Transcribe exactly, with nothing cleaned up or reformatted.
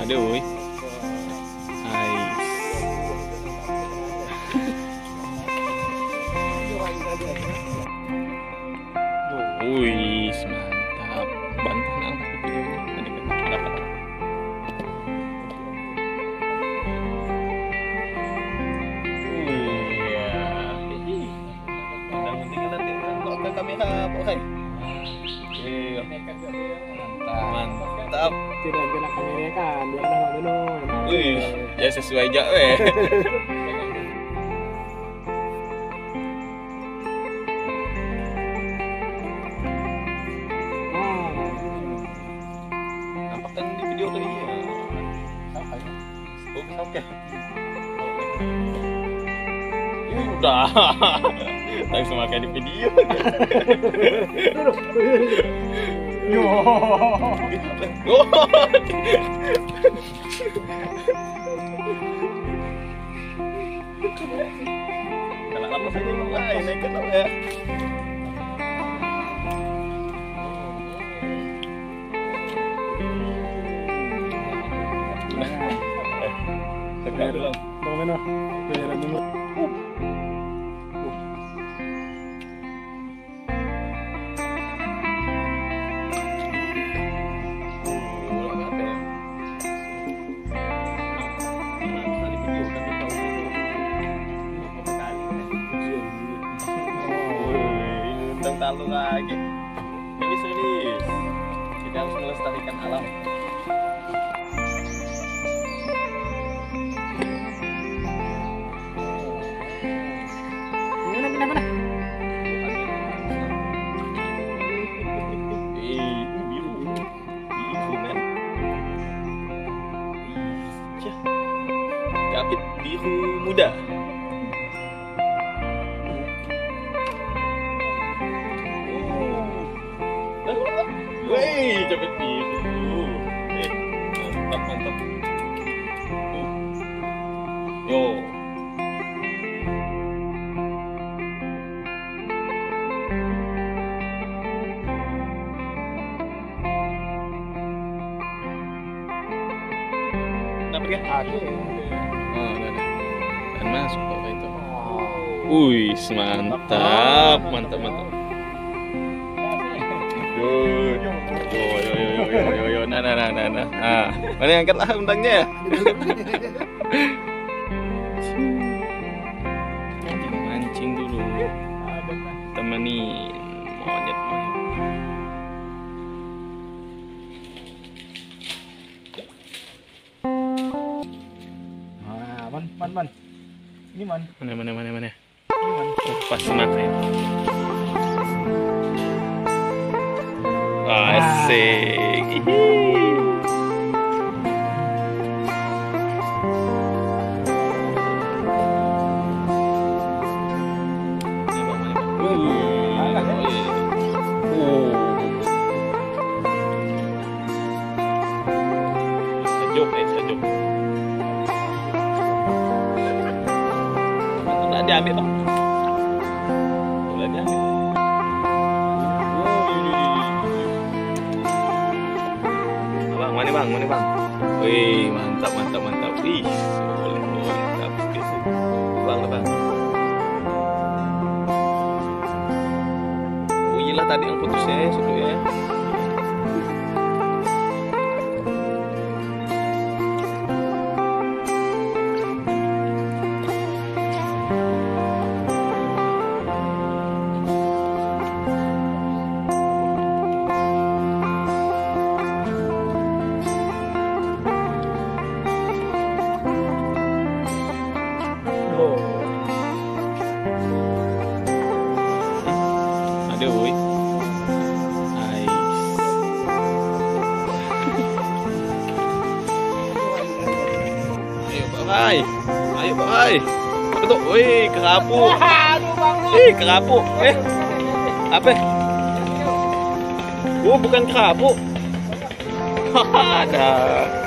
Ada woi. Ais. Wih, mantap. Bantah nang videonya. Tadi kan dapat. Oke. Mantap. Tidak kena kamera kan, biar nama dulu. Wih, ya sesuai aja weh. Nampak kan di video tadi ya. Sampai. Oke, oke. Ini udah. Tapi sama kayak di video. Yo. Oh. Kalau apa saja mulai naik ke ya. Tekan dulu. Bang mana? Bayaran dulu. Lalu lagi ini serius, kita harus melestarikan alam. Mana mana mana? Eh, biru, biru men. Iya, David biru muda. Wih, cepet biru. Eh, mantap, mantap. Yo. Dapat kan? Ada. Oh, udah ada. Dan masuk kok itu. Wih, mantap, mantap, mantap. Yo, yo, yo, yo, yo, yo, yo, nah, nah, nah, nah, nah. Ah, mana yang angkatlah undangnya ya? Mancing dulu. Temenin monyet monyet. Ah, man, man, man. Ini man. Mana, mana, mana, mana. Ini man. Oh, pas mata ya. Asik. Sejuk, eh sejuk. Nggak diambil bang. Boleh diambil. Mana bang, mana bang? Wih, mantap, mantap, mantap. Wih, boleh, boleh, mantap. Bang, bang. Oh iyalah tadi yang putus ya, sudah ya. Ada woi. Ais. Ayo Pak. Ayo Pak. Apa tuh? Wih, kerapu. Eh, kerapu. Eh. Apa? Oh, bukan kerapu. Ada.